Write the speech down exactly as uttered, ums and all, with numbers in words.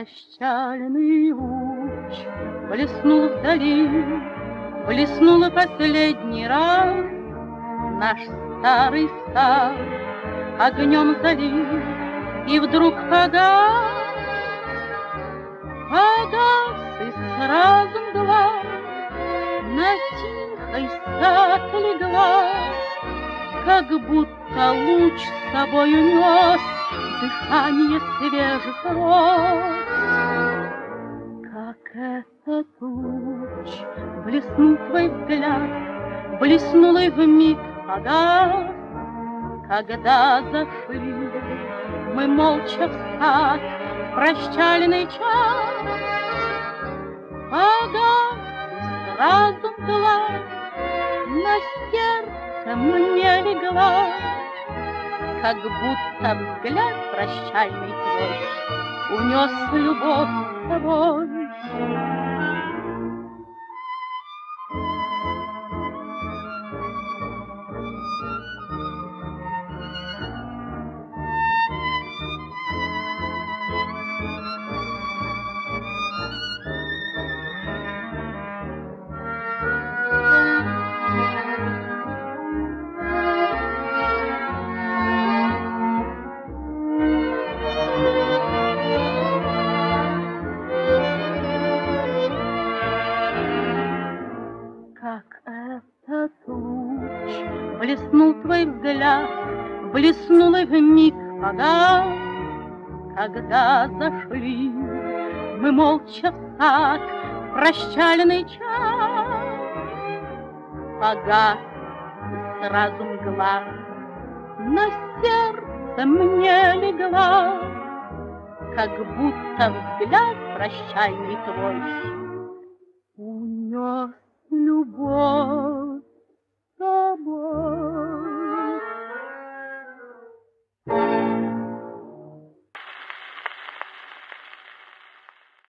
прощальный луч блеснул вдали, блеснула последний раз. Наш старый сад огнем залил, и вдруг погас, погас и сразу мгла на тихий сад легла, как будто луч с собой унес дыхание свежих роз. Как этот луч блеснул твой взгляд, блеснул и вмиг погас, когда зашли мы молча в сад в прощальный час. Погас и сразу мгла на сердце мне легла, как будто взгляд прощальный твой унес любовь с собой. Блеснул твой взгляд, блеснул и вмиг погас, когда зашли мы молча в сад в прощальный час. Погас и сразу мгла на сердце мне легла, как будто взгляд прощальный твой унес любовь с собой.